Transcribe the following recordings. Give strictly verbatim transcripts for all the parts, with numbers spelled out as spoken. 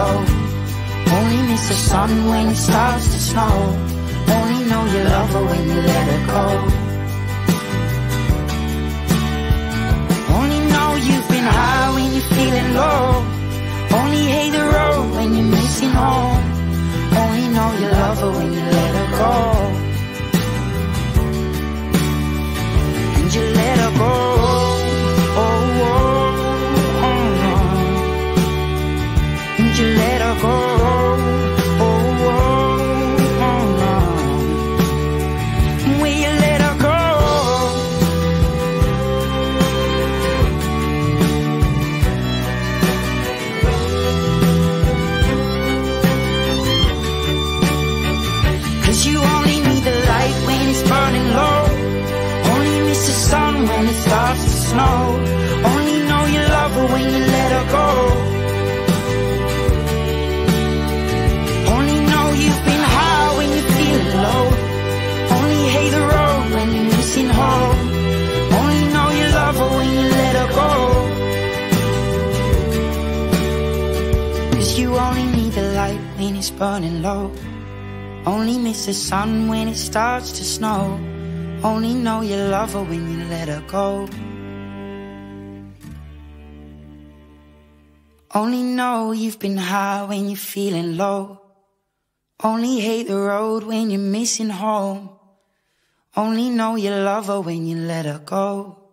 low. Only miss the sun when it starts to snow. Only know you love her when you let her go. Only know you've been high when you're feeling low. Only hate the road when you're missing home. Only know you love her when you let her go. And you let her go. Oh, oh, oh, oh. And you let her go. Oh, oh, oh, oh. And will you let her go? Cause you only need the light when it's burning low. Only miss the sun when it starts to snow. Only know you love her when you let her go. Only know you've been high when you're feeling low. Only hate the road when you're missing home. Only know you love her when you let her go. Cause you only need the light when it's burning low. Only miss the sun when it starts to snow. Only know you love her when you let her go. Only know you've been high when you're feeling low. Only hate the road when you're missing home. Only know you love her when you let her go.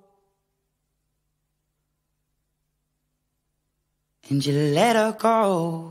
And you let her go.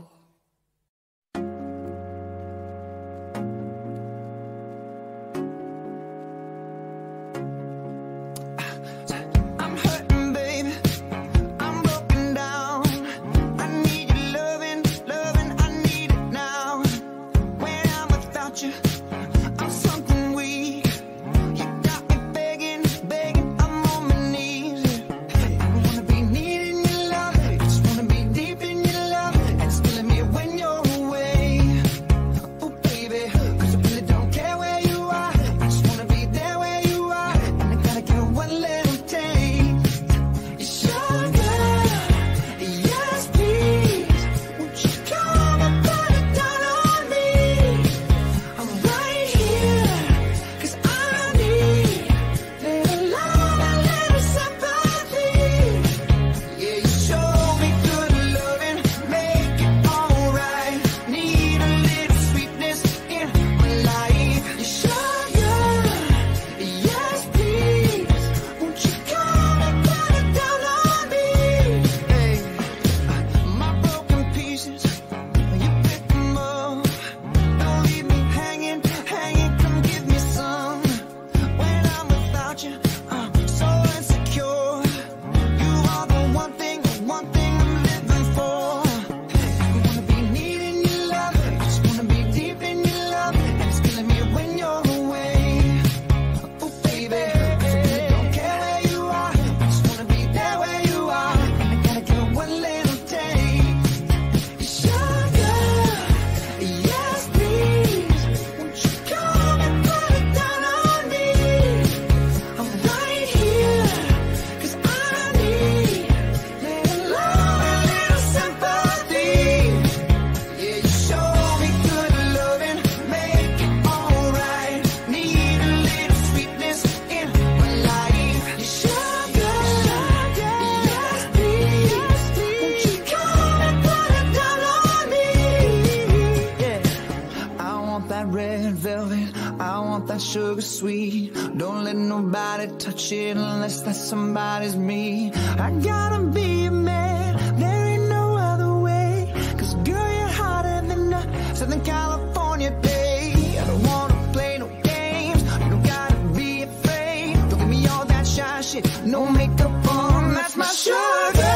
Sugar sweet, don't let nobody touch it unless that somebody's me. I gotta be a man, there ain't no other way. Cause girl, you're hotter than a Southern California day. I don't wanna play no games, you don't gotta be afraid. Don't give me all that shy shit, no makeup on, that's my sugar.